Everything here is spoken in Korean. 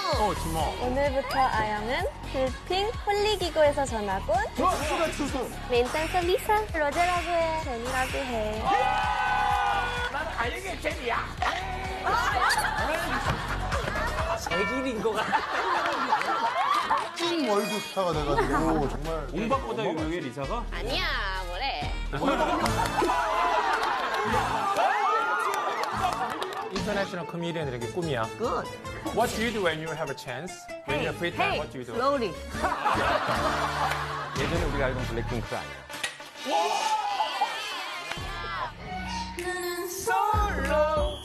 지모. 오늘부터 아영은 블핑 홀리기고에서 전학 온 메인 댄서 리사. 로제라고 해. 제니라고 해. 난 아영의 제니야. 애기인 거 같아. 찐 월드 스타가 돼가지고 정말. 옹박보다 유명해, 리사가? 아니야, 뭐래. International comedian들에게 꿈이야. Good. What do you do when you have a chance? When you have free time, what do you do? Slowly. 예전에 우리가 알던 블랙핑크 아니야. 나는 솔로